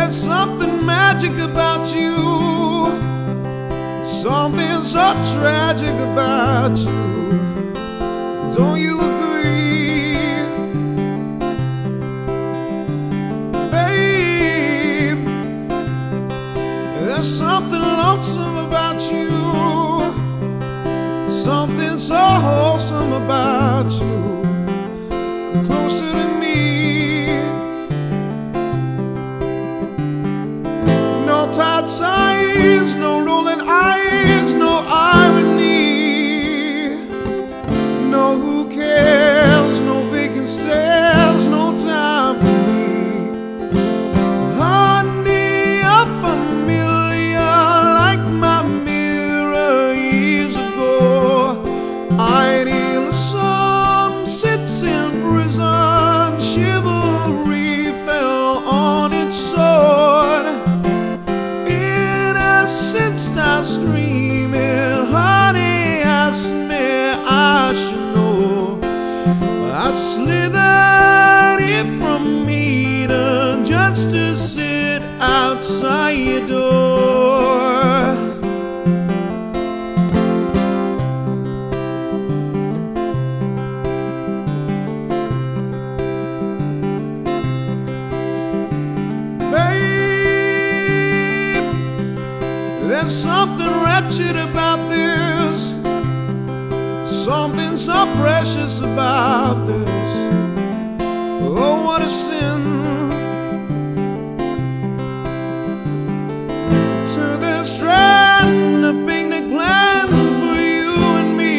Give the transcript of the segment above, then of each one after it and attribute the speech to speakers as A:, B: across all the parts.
A: There's something magic about you, something so tragic about you. Don't you agree? Babe, there's something lonesome about you, something so wholesome about you. Come closer to me. No tight signs, no rolling eyes, no irony, no who cares, no vacant stares, no time for me. Honey, a familiar like my mirror years ago. Ideal some sits in prison, chivalry fell on its sword. Start screaming, honey, ask me, I should know. I slithered it from Eden just to sit outside your door. There's something wretched about this, something so precious about this. Oh, what a sin to this strand, a picnic plan for you and me,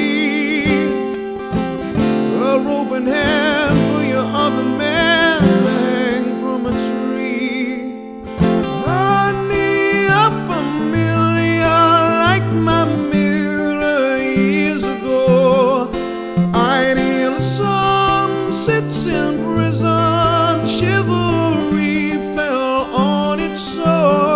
A: a rope in hand for your other man to hang from a tree. Honey, a my mirror years ago. Ideal some sits in prison, chivalry fell on its sword.